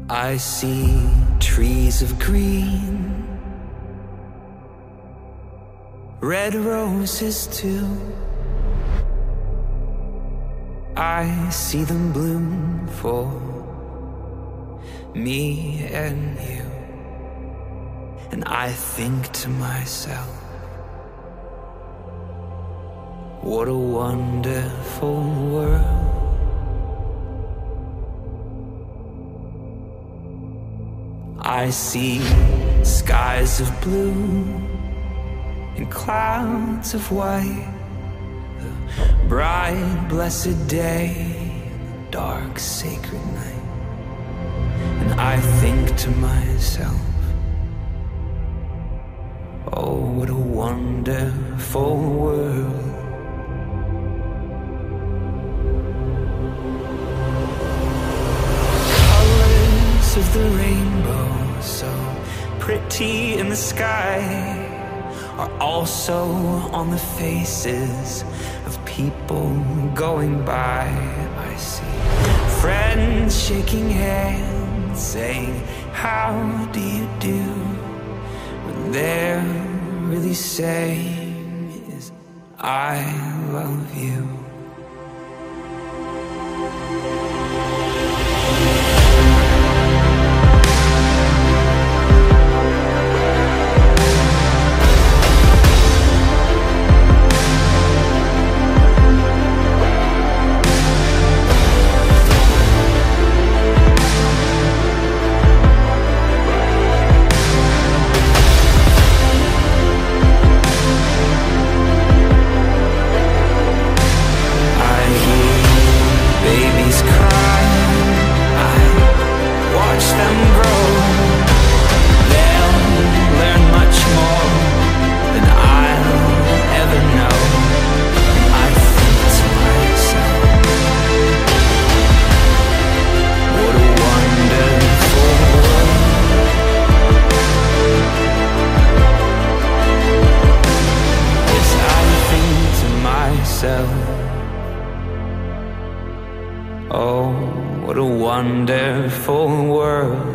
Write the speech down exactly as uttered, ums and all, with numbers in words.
I see trees of green, red roses too. I see them bloom for me and you. And I think to myself, what a wonderful world. I see skies of blue and clouds of white, the bright blessed day, the dark sacred night. And I think to myself, oh, what a wonderful world. Colors of the rainbow, so pretty in the sky, are also on the faces of people going by. I see friends shaking hands, saying, how do you do? When they're really saying is, I love you. Oh, what a wonderful world.